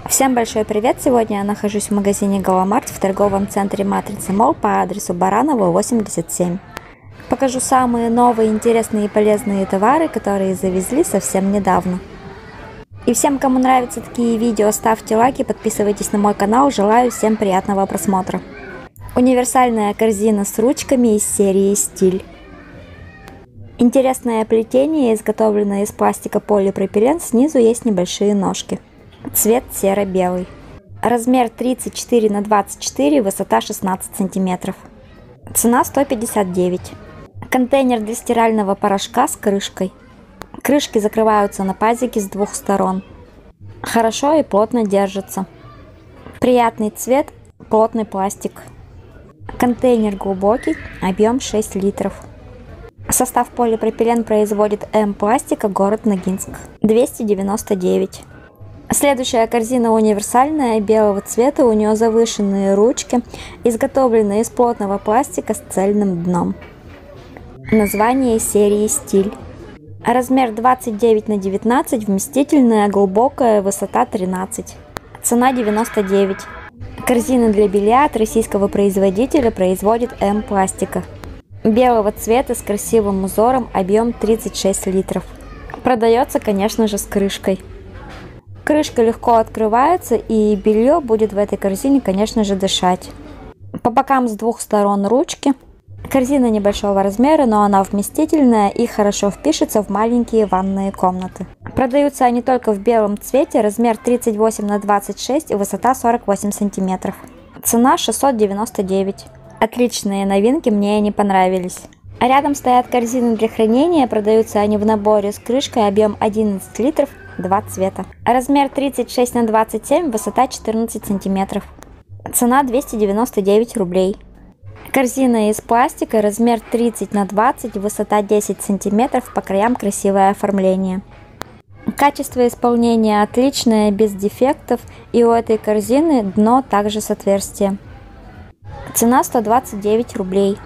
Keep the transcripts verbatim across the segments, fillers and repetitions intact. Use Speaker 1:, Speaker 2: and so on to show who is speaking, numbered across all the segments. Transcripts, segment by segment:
Speaker 1: Всем большой привет! Сегодня я нахожусь в магазине Галамарт в торговом центре Матрица Молл по адресу Баранова, восемьдесят семь. Покажу самые новые, интересные и полезные товары, которые завезли совсем недавно. И всем, кому нравятся такие видео, ставьте лайки, подписывайтесь на мой канал. Желаю всем приятного просмотра. Универсальная корзина с ручками из серии «Стиль». Интересное плетение, изготовленное из пластика полипропилен, снизу есть небольшие ножки. Цвет серо-белый. Размер тридцать четыре на двадцать четыре, высота шестнадцать сантиметров. Цена сто пятьдесят девять. Контейнер для стирального порошка с крышкой. Крышки закрываются на пазике с двух сторон. Хорошо и плотно держится. Приятный цвет, плотный пластик. Контейнер глубокий, объем шесть литров. Состав полипропилен производит М пластика, город Ногинск. двести девяносто девять. Следующая корзина универсальная, белого цвета, у нее завышенные ручки, изготовленные из плотного пластика с цельным дном. Название серии «Стиль». Размер двадцать девять на девятнадцать, вместительная, глубокая, высота тринадцать. Цена девяносто девять. Корзина для белья от российского производителя, производит М пластика. Белого цвета с красивым узором, объем тридцать шесть литров. Продается, конечно же, с крышкой. Крышка легко открывается, и белье будет в этой корзине, конечно же, дышать. По бокам с двух сторон ручки. Корзина небольшого размера, но она вместительная и хорошо впишется в маленькие ванные комнаты. Продаются они только в белом цвете, размер тридцать восемь на двадцать шесть и высота сорок восемь сантиметров. Цена шестьсот девяносто девять. Отличные новинки, мне они понравились. Рядом стоят корзины для хранения, продаются они в наборе с крышкой, объем одиннадцать литров, два цвета. Размер тридцать шесть на двадцать семь, высота четырнадцать сантиметров. Цена двести девяносто девять рублей. Корзина из пластика, размер тридцать на двадцать, высота десять сантиметров, по краям красивое оформление. Качество исполнения отличное, без дефектов, и у этой корзины дно также с отверстием. Цена сто двадцать девять рублей.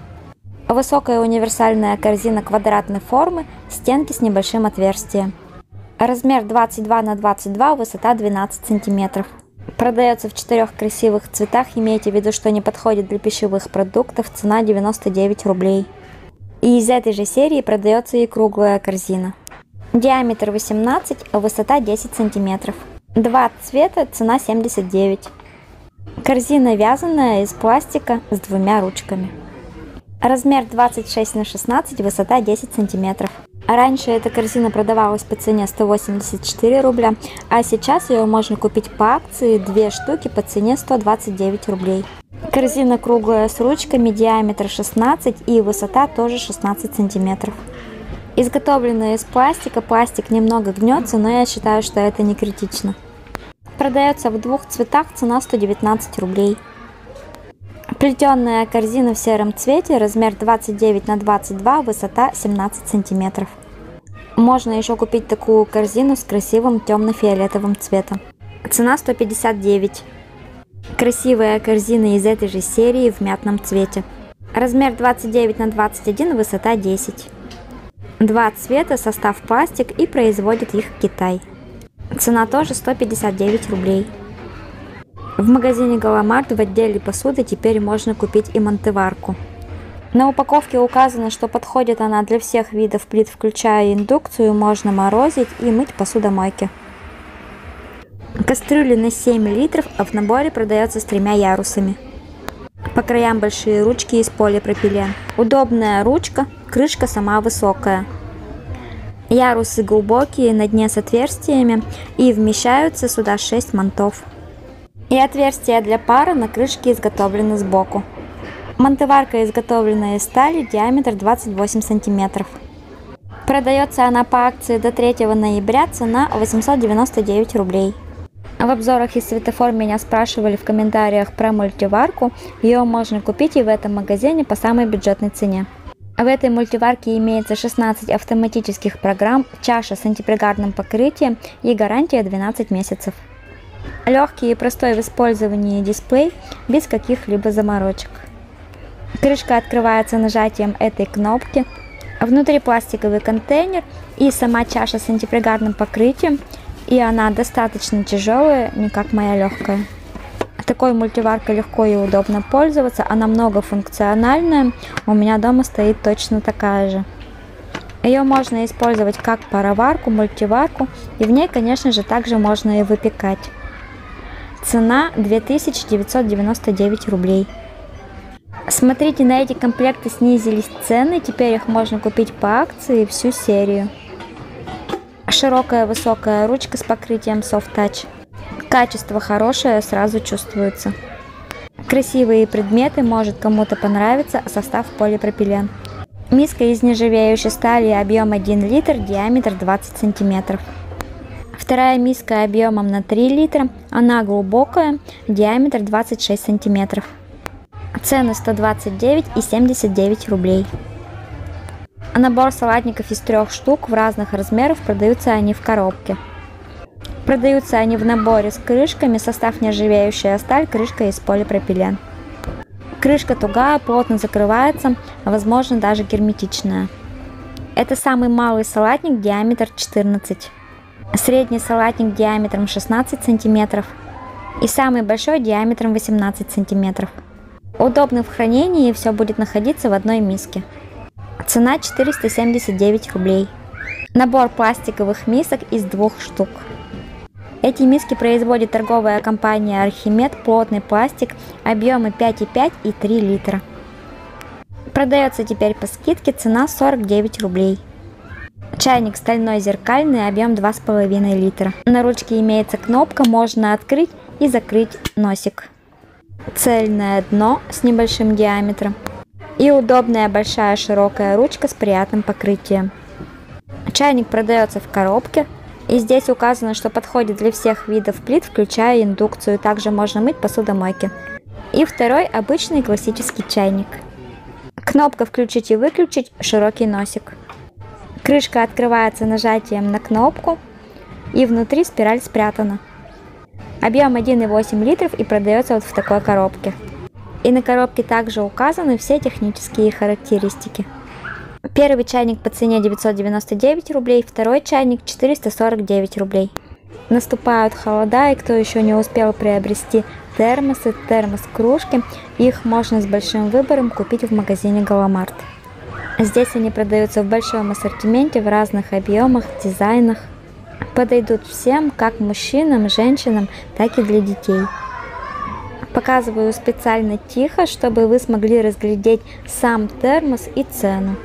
Speaker 1: Высокая универсальная корзина квадратной формы, стенки с небольшим отверстием. Размер двадцать два на двадцать два, высота двенадцать сантиметров. Продается в четырех красивых цветах, имейте в виду, что не подходит для пищевых продуктов, цена девяносто девять рублей. И из этой же серии продается и круглая корзина. Диаметр восемнадцать, высота десять сантиметров. Два цвета, цена семьдесят девять. Корзина вязаная из пластика с двумя ручками. Размер двадцать шесть на шестнадцать, высота десять сантиметров. Раньше эта корзина продавалась по цене сто восемьдесят четыре рубля, а сейчас ее можно купить по акции, две штуки по цене сто двадцать девять рублей. Корзина круглая с ручками, диаметр шестнадцать и высота тоже шестнадцать сантиметров. Изготовленная из пластика, пластик немного гнется, но я считаю, что это не критично. Продается в двух цветах, цена сто девятнадцать рублей. Плетеная корзина в сером цвете, размер двадцать девять на двадцать два, высота семнадцать сантиметров. Можно еще купить такую корзину с красивым темно-фиолетовым цветом. Цена сто пятьдесят девять. Красивая корзина из этой же серии в мятном цвете. Размер двадцать девять на двадцать один, высота десять. Два цвета, состав пластик, и производит их Китай. Цена тоже сто пятьдесят девять рублей. В магазине Галамарт в отделе посуды теперь можно купить и мультиварку. На упаковке указано, что подходит она для всех видов плит, включая индукцию, можно морозить и мыть посудомойки. Кастрюля на семь литров, а в наборе продается с тремя ярусами. По краям большие ручки из полипропилен. Удобная ручка, крышка сама высокая. Ярусы глубокие, на дне с отверстиями, и вмещаются сюда шесть мантов. И отверстия для пара на крышке изготовлены сбоку. Мультиварка изготовлена из стали, диаметр двадцать восемь сантиметров. Продается она по акции до третьего ноября, цена восемьсот девяносто девять рублей. В обзорах из Светофор меня спрашивали в комментариях про мультиварку. Ее можно купить и в этом магазине по самой бюджетной цене. В этой мультиварке имеется шестнадцать автоматических программ, чаша с антипригарным покрытием и гарантия двенадцать месяцев. Легкий и простой в использовании дисплей, без каких-либо заморочек. Крышка открывается нажатием этой кнопки. Внутри пластиковый контейнер и сама чаша с антипригарным покрытием. И она достаточно тяжелая, не как моя легкая. Такой мультиваркой легко и удобно пользоваться, она многофункциональная, у меня дома стоит точно такая же. Ее можно использовать как пароварку, мультиварку, и в ней, конечно же, также можно и выпекать. Цена две тысячи девятьсот девяносто девять рублей. Смотрите, на эти комплекты снизились цены, теперь их можно купить по акции всю серию. Широкая высокая ручка с покрытием Soft Touch. Качество хорошее, сразу чувствуется. Красивые предметы, может кому-то понравиться, состав полипропилен. Миска из нержавеющей стали, объем один литр, диаметр двадцать сантиметров. Вторая миска объемом на три литра, она глубокая, диаметр двадцать шесть сантиметров. Цены сто двадцать девять и семьдесят девять рублей. Набор салатников из трех штук в разных размерах, продаются они в коробке. Продаются они в наборе с крышками, состав нержавеющая сталь, крышка из полипропилен. Крышка тугая, плотно закрывается, возможно даже герметичная. Это самый малый салатник, диаметр четырнадцать. Средний салатник диаметром шестнадцать сантиметров. И самый большой диаметром восемнадцать сантиметров. Удобно в хранении, все будет находиться в одной миске. Цена четыреста семьдесят девять рублей. Набор пластиковых мисок из двух штук. Эти миски производит торговая компания Архимед, плотный пластик, объемы пять и пять и три литра. Продается теперь по скидке, цена сорок девять рублей. Чайник стальной зеркальный, объем два с половиной литра. На ручке имеется кнопка, можно открыть и закрыть носик. Цельное дно с небольшим диаметром. И удобная большая широкая ручка с приятным покрытием. Чайник продается в коробке. И здесь указано, что подходит для всех видов плит, включая индукцию. Также можно мыть посудомойки. И второй обычный классический чайник. Кнопка включить и выключить, широкий носик. Крышка открывается нажатием на кнопку. И внутри спираль спрятана. Объем один и восемь литров и продается вот в такой коробке. И на коробке также указаны все технические характеристики. Первый чайник по цене девятьсот девяносто девять рублей, второй чайник четыреста сорок девять рублей. Наступают холода, и кто еще не успел приобрести термосы, термос-кружки, их можно с большим выбором купить в магазине Галамарт. Здесь они продаются в большом ассортименте, в разных объемах, дизайнах. Подойдут всем, как мужчинам, женщинам, так и для детей. Показываю специально тихо, чтобы вы смогли разглядеть сам термос и цену.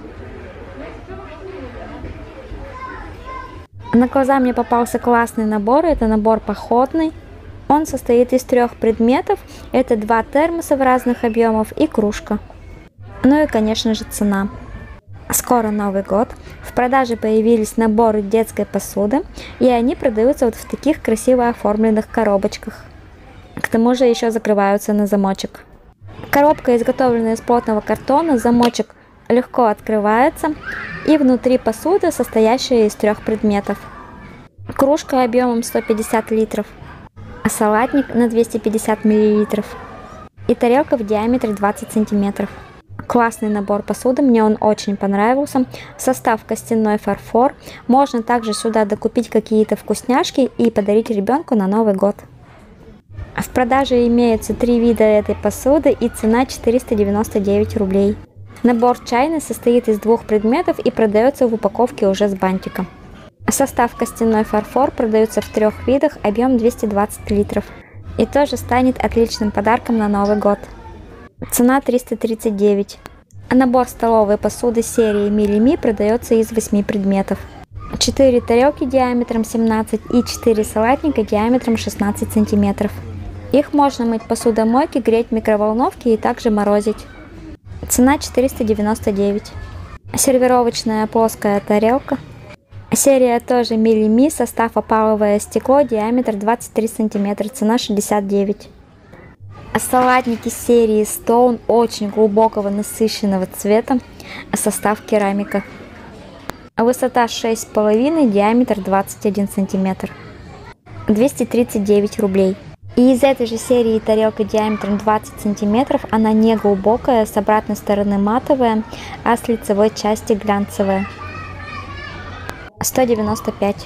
Speaker 1: На глаза мне попался классный набор, это набор походный. Он состоит из трех предметов, это два термоса в разных объемах и кружка. Ну и конечно же цена. Скоро Новый год, в продаже появились наборы детской посуды, и они продаются вот в таких красиво оформленных коробочках. К тому же еще закрываются на замочек. Коробка изготовлена из плотного картона, замочек легко открывается, и внутри посуда, состоящая из трех предметов. Кружка объемом сто пятьдесят литров, а салатник на двести пятьдесят миллилитров и тарелка в диаметре двадцать сантиметров. Классный набор посуды, мне он очень понравился. Состав костяной фарфор. Можно также сюда докупить какие-то вкусняшки и подарить ребенку на Новый год. В продаже имеются три вида этой посуды и цена четыреста девяносто девять рублей. Набор чайный состоит из двух предметов и продается в упаковке уже с бантиком. Состав костяной фарфор продается в трех видах, объем двести двадцать литров. И тоже станет отличным подарком на Новый год. Цена триста тридцать девять. А набор столовой посуды серии Мили-Ми продается из восьми предметов. четыре тарелки диаметром семнадцать и четыре салатника диаметром шестнадцать сантиметров. Их можно мыть в посудомойке, греть в микроволновке и также морозить. Цена четыреста девяносто девять. Сервировочная плоская тарелка. Серия тоже Мили-Ми, состав опаловое стекло, диаметр двадцать три сантиметра, цена шестьдесят девять. Салатники серии Stone очень глубокого насыщенного цвета, состав керамика. Высота шесть с половиной, диаметр двадцать один сантиметр. двести тридцать девять рублей. И из этой же серии тарелка диаметром двадцать сантиметров, она не глубокая, с обратной стороны матовая, а с лицевой части глянцевая. сто девяносто пять.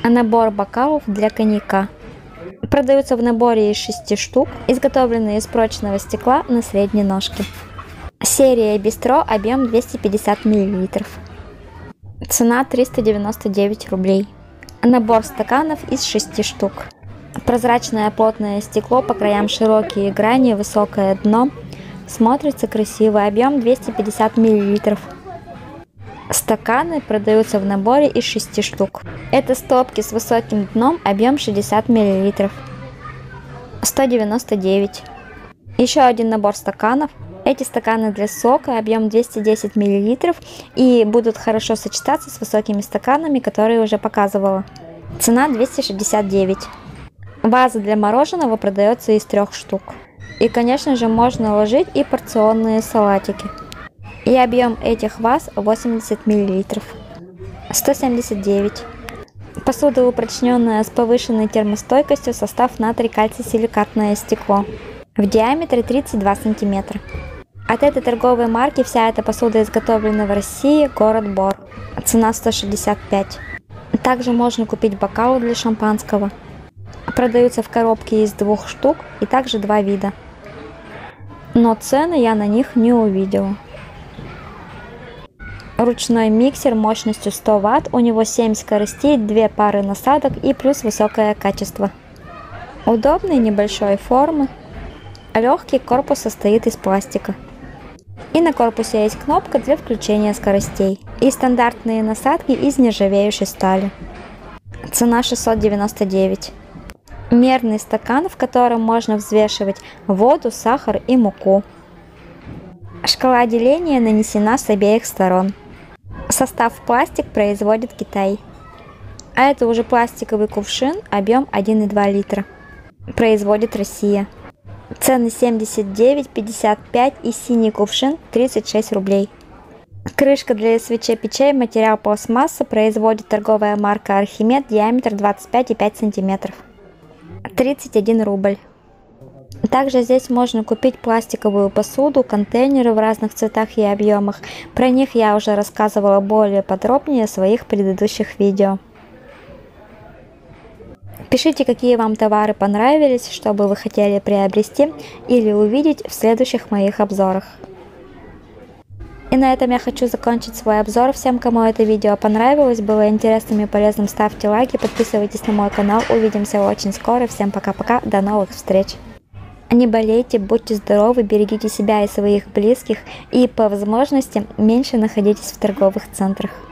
Speaker 1: Набор бокалов для коньяка. Продаются в наборе из шести штук, изготовленные из прочного стекла на средней ножке. Серия Бистро, объем двести пятьдесят миллилитров. Цена триста девяносто девять рублей. Набор стаканов из шести штук. Прозрачное плотное стекло, по краям широкие грани, высокое дно. Смотрится красиво, объем двести пятьдесят миллилитров. Стаканы продаются в наборе из шести штук. Это стопки с высоким дном, объем шестьдесят миллилитров. сто девяносто девять. Еще один набор стаканов. Эти стаканы для сока, объем двести десять миллилитров, и будут хорошо сочетаться с высокими стаканами, которые уже показывала. Цена двести шестьдесят девять. Ваза для мороженого продается из трех штук. И, конечно же, можно ложить и порционные салатики. И объем этих ваз восемьдесят миллилитров. сто семьдесят девять. Посуда упрочненная с повышенной термостойкостью, состав натрий, кальций, силикатное стекло. В диаметре тридцать два сантиметра. От этой торговой марки вся эта посуда изготовлена в России, город Бор. Цена сто шестьдесят пять. Также можно купить бокалы для шампанского. Продаются в коробке из двух штук и также два вида. Но цены я на них не увидела. Ручной миксер мощностью сто ватт, у него семь скоростей, две пары насадок и плюс высокое качество. Удобной небольшой формы. Легкий корпус состоит из пластика. И на корпусе есть кнопка для включения скоростей. И стандартные насадки из нержавеющей стали. Цена шестьсот девяносто девять. Мерный стакан, в котором можно взвешивать воду, сахар и муку. Шкала деления нанесена с обеих сторон. Состав пластик производит Китай. А это уже пластиковый кувшин, объем один и два литра. Производит Россия. Цены семьдесят девять, пятьдесят пять и синий кувшин тридцать шесть рублей. Крышка для свечей печей, материал пластмасса, производит торговая марка Архимед, диаметр двадцать пять и пять сантиметров. тридцать один рубль. Также здесь можно купить пластиковую посуду, контейнеры в разных цветах и объемах. Про них я уже рассказывала более подробнее в своих предыдущих видео. Пишите, какие вам товары понравились, что бы вы хотели приобрести или увидеть в следующих моих обзорах. И на этом я хочу закончить свой обзор. Всем, кому это видео понравилось, было интересным и полезным, ставьте лайки, подписывайтесь на мой канал. Увидимся очень скоро. Всем пока-пока, до новых встреч. Не болейте, будьте здоровы, берегите себя и своих близких и по возможности меньше находитесь в торговых центрах.